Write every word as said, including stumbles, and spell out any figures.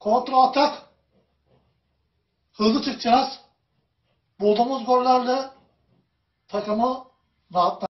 kontra atak. Hızlı çıkacağız. Bulduğumuz gollerle takımı rahatlatacağız.